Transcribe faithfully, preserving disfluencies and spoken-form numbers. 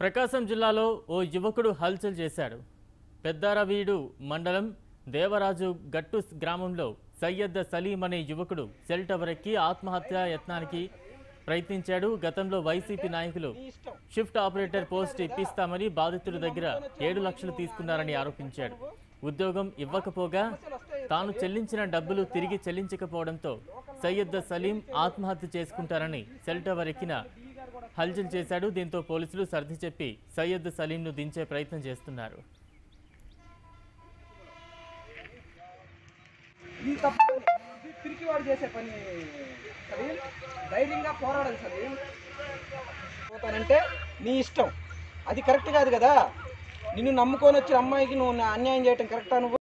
ప్రకాశం జిల్లాలో ఓ యువకుడు హల్చల్ చేశాడు. పెద్దారవీడు మండలం దేవరాజు గట్టు గ్రామంలో సయ్యద్ సలీం అనే యువకుడు సెల్ టవర్ ఎక్కి ఆత్మహత్యా యత్నానికి ప్రయత్నించాడు. గతంలో వైసీపీ నాయకులు షిఫ్ట్ ఆపరేటర్ పోస్ట్ ఇప్పిస్తామని బాధితుడి దగ్గర ఏడు లక్షలు తీసుకున్నారని ఆరోపించాడు. ఉద్యోగం ఇవ్వకపోగా తాను చెల్లించిన డబ్బులు తిరిగి చెల్లించకపోవడంతో సయ్యద్ సలీం ఆత్మహత్య చేసుకుంటారని సెల్ టవర్ ఎక్కిన హల్చల్ చేశాడు. దీంతో పోలీసులు సర్ది చెప్పి సయ్యద్ సలీంను దించే ప్రయత్నం చేస్తున్నారు. ఈ తప్పు పిరికివాడు చేసే పని సలీం, ధైర్యంగా పోరాడాలి సలీం. పోతానంటే నీ ఇష్టం, అది కరెక్ట్ కాదు కదా. నిన్ను నమ్ముకొని వచ్చిన అమ్మాయికి నువ్వు అన్యాయం చేయటం కరెక్టా? నువ్వు